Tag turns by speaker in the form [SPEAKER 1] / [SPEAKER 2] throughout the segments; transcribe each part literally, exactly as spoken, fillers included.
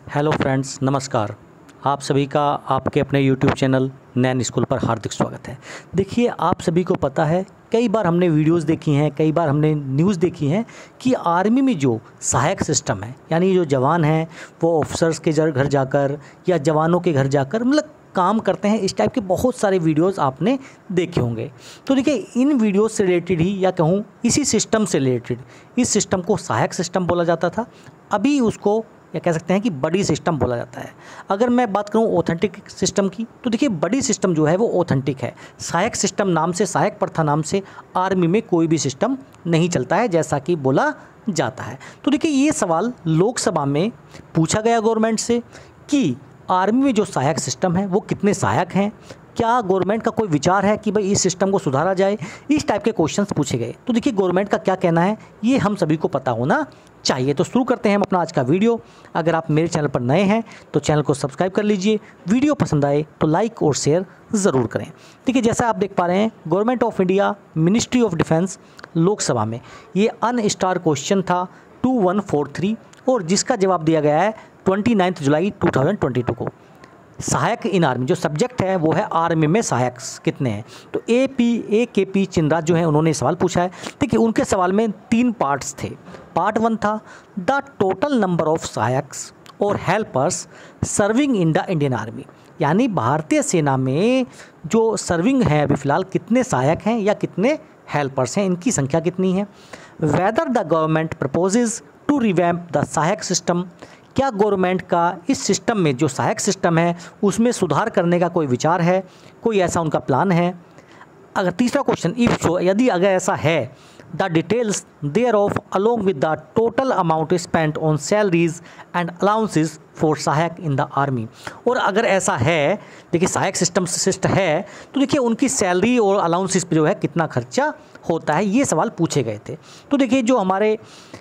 [SPEAKER 1] Hello friends, नमस्कार। आप सभी का आपके अपने यूट्यूब चैनल नैन स्कूल पर हार्दिक स्वागत है। देखिए, आप सभी को पता है, कई बार हमने वीडियोस देखी हैं, कई बार हमने न्यूज़ देखी हैं कि आर्मी में जो सहायक सिस्टम है, यानी जो जवान हैं वो ऑफिसर्स के घर जाकर या जवानों के घर जाकर मतलब काम करते हैं, इस टाइप के बहुत सारे वीडियोस आपने देखे होंगे। तो देखिए, इन वीडियोस से रिलेटेड ही या कहूँ इसी सिस्टम से रिलेटेड, इस सिस्टम को सहायक सिस्टम बोला जाता था, अभी उसको या कह सकते हैं कि बडी सिस्टम बोला जाता है। अगर मैं बात करूं ऑथेंटिक सिस्टम की, तो देखिए बडी सिस्टम जो है वो ऑथेंटिक है। सहायक सिस्टम नाम से, सहायक प्रथा नाम से आर्मी में कोई भी सिस्टम नहीं चलता है, जैसा कि बोला जाता है। तो देखिए, ये सवाल लोकसभा में पूछा गया गवर्नमेंट से कि आर्मी में जो सहायक सिस्टम है वो कितने सहायक हैं, क्या गवर्नमेंट का कोई विचार है कि भाई इस सिस्टम को सुधारा जाए, इस टाइप के क्वेश्चंस पूछे गए। तो देखिए, गवर्नमेंट का क्या कहना है ये हम सभी को पता होना चाहिए। तो शुरू करते हैं हम अपना आज का वीडियो। अगर आप मेरे चैनल पर नए हैं तो चैनल को सब्सक्राइब कर लीजिए, वीडियो पसंद आए तो लाइक और शेयर ज़रूर करें। देखिए, जैसा आप देख पा रहे हैं, government of India, ministry of defence, Lok Sabha में ये अनस्टार क्वेश्चन था टू वन फोर थ्री, और जिसका जवाब दिया गया है twenty ninth July two thousand twenty two को। सहायक इन आर्मी, जो सब्जेक्ट है वो है आर्मी में सहायक कितने हैं। तो ए पी ए के पी चिनराज जो है उन्होंने सवाल पूछा है। देखिए, उनके सवाल में तीन पार्ट्स थे। पार्ट वन था the total number of sahayaks और helpers serving in the Indian army, यानी भारतीय सेना में जो सर्विंग है अभी फ़िलहाल कितने सहायक हैं या कितने हेल्पर्स हैं, इनकी संख्या कितनी है। Whether the government proposes to revamp the sahayak system, क्या गवर्नमेंट का इस सिस्टम में जो सहायक सिस्टम है उसमें सुधार करने का कोई विचार है, कोई ऐसा उनका प्लान है। अगर तीसरा क्वेश्चन, इफ सो, यदि अगर ऐसा है, the details thereof along with the total amount spent on salaries and allowances for sahayak in the army. और अगर ऐसा है, देखिए सहायक सिस्टम सिस्टम है तो देखिए उनकी सैलरी और अलाउंसेस पे जो है कितना खर्चा होता है, ये सवाल पूछे गए थे। तो देखिए, जो हमारे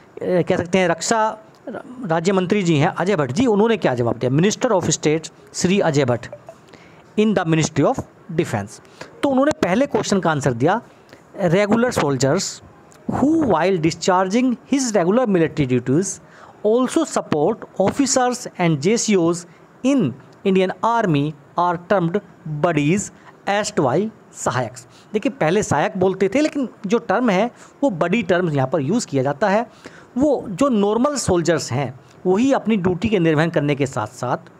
[SPEAKER 1] कह सकते हैं रक्षा राज्य मंत्री जी हैं अजय भट्ट जी, उन्होंने क्या जवाब दिया। Minister of state Shri Ajay Bhatt in the ministry of defence. तो उन्होंने पहले क्वेश्चन का आंसर दिया, regular soldiers who while discharging his regular military duties also support officers and जेसीओज in Indian army are termed buddies एस्ट वाई सहायक। देखिए, पहले सहायक बोलते थे, लेकिन जो टर्म है वो बड़ी टर्म यहाँ पर यूज़ किया जाता है। वो जो नॉर्मल सोल्जर्स हैं वही अपनी ड्यूटी के निर्वहन करने के साथ साथ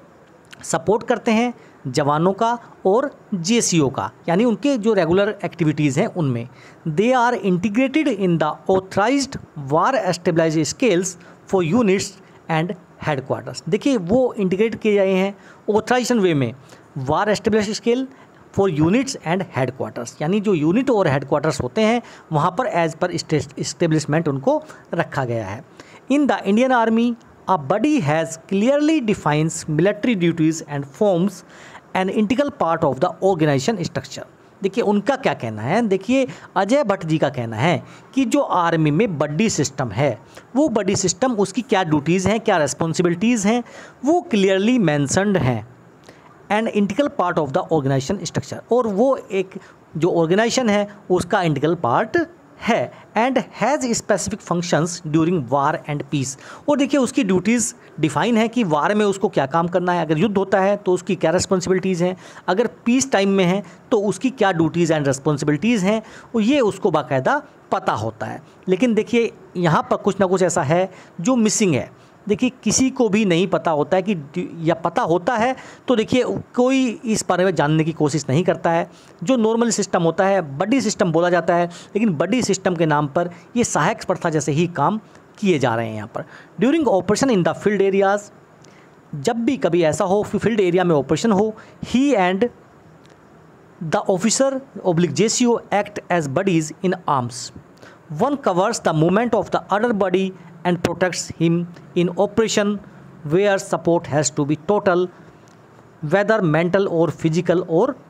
[SPEAKER 1] सपोर्ट करते हैं जवानों का और जेसीओ का, यानी उनके जो रेगुलर एक्टिविटीज़ हैं उनमें। They are integrated in the authorised war establish scales for units and headquarters. देखिए, वो इंटीग्रेट किए गए हैं ऑथराइजेशन वे में, war establish scale for units and headquarters, यानी जो यूनिट और हेडक्वार्टर्स होते हैं वहाँ पर एज पर इस्टेब्लिशमेंट उनको रखा गया है। In the Indian army a buddy has clearly defines military duties and forms an integral part of the organisation structure. देखिए, उनका क्या कहना है। देखिए, अजय भट्ट जी का कहना है कि जो आर्मी में बडी सिस्टम है, वो बडी सिस्टम, उसकी क्या ड्यूटीज़ हैं, क्या रिस्पॉन्सिबिलिटीज़ हैं, वो क्लियरली मैंशनड हैं and integral part of the organisation structure, और वो एक जो ऑर्गेनाइजेशन है उसका इंटीग्रल पार्ट है। And has specific functions during war and peace. और देखिए, उसकी ड्यूटीज़ डिफाइन है कि वार में उसको क्या काम करना है, अगर युद्ध होता है तो उसकी क्या रिस्पॉन्सिबिलिटीज़ हैं, अगर पीस टाइम में है तो उसकी क्या ड्यूटीज़ एंड रिस्पॉन्सिबिलिटीज़ हैं, और ये उसको बाकायदा पता होता है। लेकिन देखिए, यहाँ पर कुछ ना कुछ ऐसा है जो मिसिंग है। देखिए, किसी को भी नहीं पता होता है कि, या पता होता है तो देखिए कोई इस बारे में जानने की कोशिश नहीं करता है। जो नॉर्मल सिस्टम होता है बडी सिस्टम बोला जाता है, लेकिन बडी सिस्टम के नाम पर ये सहायक प्रथा जैसे ही काम किए जा रहे हैं यहाँ पर। During operation in the field areas, जब भी कभी ऐसा हो फील्ड एरिया में ऑपरेशन हो, he and the officer oblique JCO act as buddies in arms. One covers the movement of the other body and protects him in operation where support has to be total, whether mental or physical or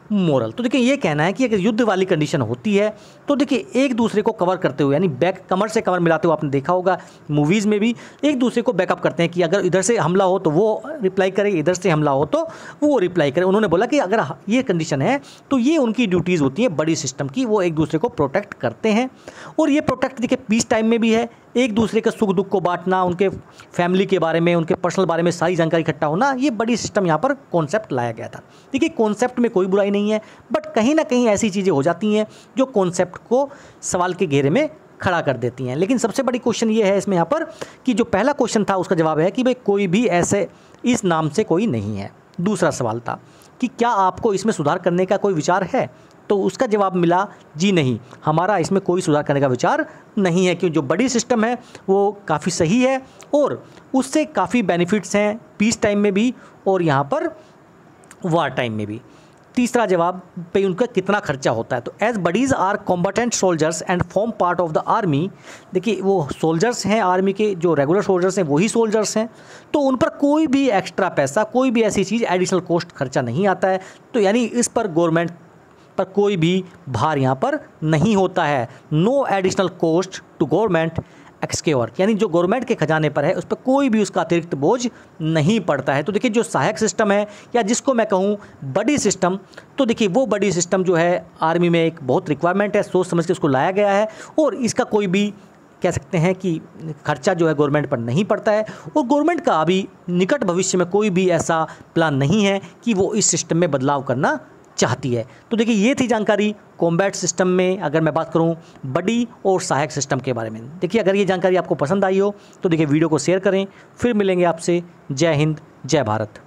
[SPEAKER 1] moral. तो देखिए ये कहना है कि अगर युद्ध वाली condition होती है तो देखिए एक दूसरे को कवर करते हुए, यानी बैक कमर से कमर मिलाते हुए, आपने देखा होगा मूवीज़ में भी एक दूसरे को बैकअप करते हैं कि अगर इधर से हमला हो तो वो रिप्लाई करे, इधर से हमला हो तो वो रिप्लाई करे। उन्होंने बोला कि अगर ये कंडीशन है तो ये उनकी ड्यूटीज़ होती है बड़ी सिस्टम की, वो एक दूसरे को प्रोटेक्ट करते हैं। और ये प्रोटेक्ट देखिए पीस टाइम में भी है, एक दूसरे के सुख दुख को बांटना, उनके फैमिली के बारे में, उनके पर्सनल बारे में सारी जानकारी इकट्ठा होना, ये बड़ी सिस्टम यहाँ पर कॉन्सेप्ट लाया गया था। देखिए कॉन्सेप्ट में कोई बुराई नहीं है, बट कहीं ना कहीं ऐसी चीज़ें हो जाती हैं जो कॉन्सेप्ट को सवाल के घेरे में खड़ा कर देती हैं। लेकिन सबसे बड़ी क्वेश्चन ये है इसमें यहाँ पर कि जो पहला क्वेश्चन था उसका जवाब है कि भाई कोई भी ऐसे इस नाम से कोई नहीं है। दूसरा सवाल था कि क्या आपको इसमें सुधार करने का कोई विचार है, तो उसका जवाब मिला जी नहीं, हमारा इसमें कोई सुधार करने का विचार नहीं है, क्योंकि जो बड़ी सिस्टम है वो काफ़ी सही है और उससे काफ़ी बेनिफिट्स हैं पीस टाइम में भी और यहाँ पर वार टाइम में भी। तीसरा जवाब पे उनका कितना खर्चा होता है, तो as buddies are combatant soldiers and form part of the army. देखिए वो सोल्जर्स हैं आर्मी के, जो रेगुलर सोल्जर्स हैं वही सोल्जर्स हैं, तो उन पर कोई भी एक्स्ट्रा पैसा, कोई भी ऐसी चीज़ एडिशनल कॉस्ट खर्चा नहीं आता है। तो यानी इस पर गवर्नमेंट पर कोई भी भार यहाँ पर नहीं होता है। No additional cost to government exchequer, यानी जो गवर्नमेंट के खजाने पर है उस पर कोई भी उसका अतिरिक्त बोझ नहीं पड़ता है। तो देखिए जो सहायक सिस्टम है या जिसको मैं कहूँ बड़ी सिस्टम, तो देखिए वो बड़ी सिस्टम जो है आर्मी में एक बहुत रिक्वायरमेंट है, सोच समझ के उसको लाया गया है और इसका कोई भी कह सकते हैं कि खर्चा जो है गवर्नमेंट पर नहीं पड़ता है। और गवर्नमेंट का अभी निकट भविष्य में कोई भी ऐसा प्लान नहीं है कि वो इस सिस्टम में बदलाव करना चाहती है। तो देखिए ये थी जानकारी कॉम्बैट सिस्टम में, अगर मैं बात करूं बड़ी और सहायक सिस्टम के बारे में। देखिए अगर ये जानकारी आपको पसंद आई हो तो देखिए वीडियो को शेयर करें। फिर मिलेंगे आपसे। जय हिंद, जय भारत।